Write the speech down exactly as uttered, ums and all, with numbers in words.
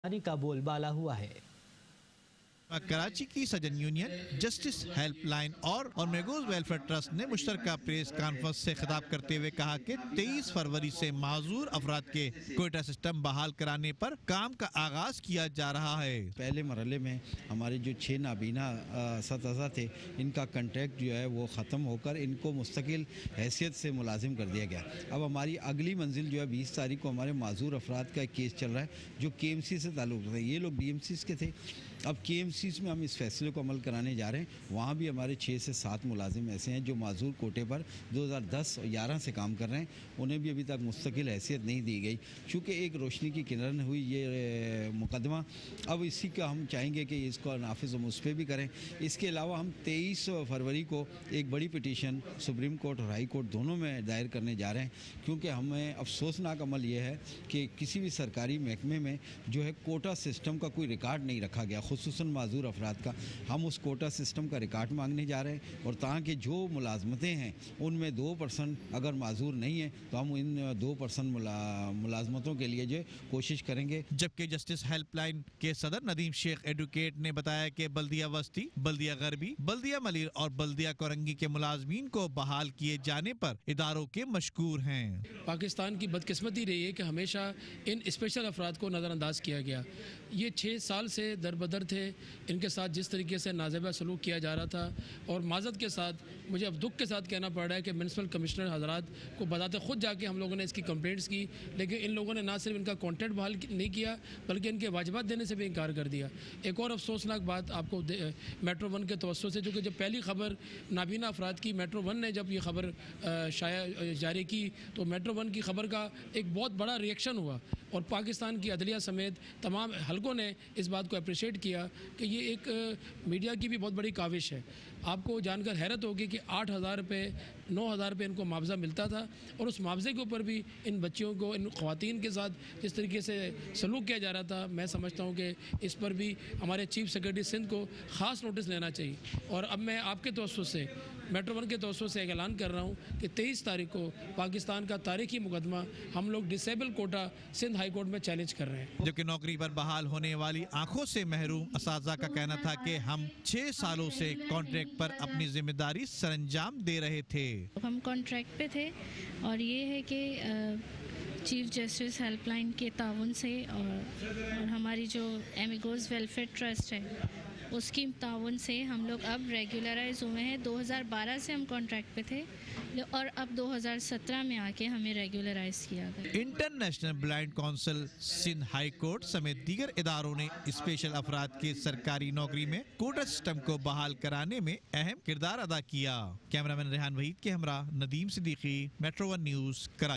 کا بول بالا ہوا ہے۔ کراچی کی سجن یونین، جسٹس ہیلپ لائن اور اور میگوز ویلفیئر ٹرسٹ نے مشترکہ پریس کانفرنس سے خطاب کرتے ہوئے کہا کہ تیئیس فروری سے معذور افراد کے کوئٹہ سسٹم بحال کرانے پر کام کا آغاز کیا جا رہا ہے۔ پہلے مرحلے میں ہمارے جو چھ نابینا اساتذہ تھے، ان کا کنٹریکٹ جو ہے وہ ختم ہو کر ان کو مستقل حیثیت سے ملازم کر دیا گیا۔ اب ہماری اگلی منزل جو ہے بیس تاریخ کو ہمارے معذور افراد کا ایک کیس چل رہا ہے جو کے ایم سی سے تعلق رکھتا ہے۔ یہ لوگ بی ایم سیز کے تھے، اب کے ایم سیز میں ہم اس فیصلے کو عمل کرانے جا رہے ہیں۔ وہاں بھی ہمارے چھ سے سات ملازم ایسے ہیں جو معذور کوٹے پر دو ہزار دس اور گیارہ سے کام کر رہے ہیں، انہیں بھی ابھی تک مستقل حیثیت نہیں دی گئی۔ چونکہ ایک روشنی کی کرن ہوئی یہ مقدمہ، اب اسی کا ہم چاہیں گے کہ اس کو نافذ و مصفی بھی کریں۔ اس کے علاوہ ہم تیئیس فروری کو ایک بڑی پٹیشن سپریم کورٹ اور ہائی کورٹ دونوں میں دائر کرنے جا رہے ہیں، کیونکہ ہمیں افسوسناک عمل یہ ہے کہ کسی بھی سرکاری محکمے میں جو ہے کوٹا سسٹم کا کوئی ریکارڈ نہیں رکھا گیا، خصوصاً معذور افراد کا۔ ہم اس کوٹا سسٹم کا ریکارڈ مانگنے جا رہے ہیں، اور تاکہ جو ملازمتیں ہیں ان میں دو پرسنٹ اگر معذور نہیں ہیں تو ہم ان دو پرسنٹ ملازمتوں کے لیے جو کوشش کریں گے۔ جبکہ جسٹس ہیلپ لائن کے صدر ندیم شیخ ایڈوکیٹ نے بتایا کہ بلدیہ وسطی، بلدیہ غربی، بلدیہ ملیر اور بلدیہ کورنگی کے ملازمین کو بحال کیے جانے پر اداروں کے مشکور ہیں۔ پاکستان کی بدقسمتی رہی ہے کہ ہمیشہ ان اسپیشل افراد کو نظر انداز کیا گیا۔ یہ چھ سال سے در بدر تھے، ان کے ساتھ جس طریقے سے نازیبہ سلوک کیا جا رہا تھا، اور معذرت کے ساتھ مجھے اب دکھ کے ساتھ کہنا پڑ رہا ہے کہ میونسپل کمشنر حضرات کو بتاتے خود جا کے ہم لوگوں نے اس کی کمپلینٹس کی، لیکن ان لوگوں نے نہ صرف ان کا کانٹریکٹ بحال نہیں کیا بلکہ ان کے واجبات دینے سے بھی انکار کر دیا۔ ایک اور افسوسناک بات آپ کو میٹرو ون کے توسط سے، جو کہ جب پہلی خبر نابینا افراد کی میٹرو ون نے جب یہ خبر شائع جاری کی تو میٹرو ون کی خبر کا ایک بہت بڑا ریئیکشن ہوا، اور پاکستان کی عدلیہ سمیت تمام حلقوں نے اس بات کو اپریشیٹ کیا کہ یہ ایک میڈیا کی بھی بہت بڑی کاوش ہے۔ آپ کو جان کر حیرت ہوگی کہ آٹھ ہزار روپے نو ہزار روپے ان کو معاوضہ ملتا تھا، اور اس معاوضے کے اوپر بھی ان بچیوں کو، ان خواتین کے ساتھ جس طریقے سے سلوک کیا جا رہا تھا، میں سمجھتا ہوں کہ اس پر بھی ہمارے چیف سیکرٹری سندھ کو خاص نوٹس لینا چاہیے۔ اور اب میں آپ کے توسط سے، میٹرو ون کے توسط سے ایک اعلان کر رہا ہوں کہ تیئیس تاریخ کو پاکستان کا تاریخی مقدمہ ہم لوگ disable quota Sindh high court میں چیلنج کر رہے ہیں۔ جبکہ نوکری پر بحال ہونے والی آنکھوں سے محروم اساتذہ کا کہنا تھا کہ ہم چھ سالوں سے کانٹریکٹ پر اپنی ذمہ داری سر انجام دے رہے تھے۔ ہم کانٹریکٹ پہ تھے، اور یہ ہے کہ چیف جسٹس ہیلپ لائن کے تعاون سے اور ہماری جو ایمیگوز ویلفیئر ٹرسٹ ہے اس کی تعاون سے ہم لوگ اب ریگولرائز ہوئے ہیں۔ دو ہزار بارہ سے ہم کانٹریکٹ پہ تھے، اور اب دو ہزار سترہ میں آ کے ہمیں ریگولرائز کیا گیا۔ International blind council, Sindh high court سمیت دیگر اداروں نے اسپیشل افراد کے سرکاری نوکری میں کوٹا سسٹم کو بحال کرانے میں اہم کردار ادا کیا۔ کیمرہ مین ریحان وحید کے ہمراہ Nadeem Siddiqui, metro one news, Karachi.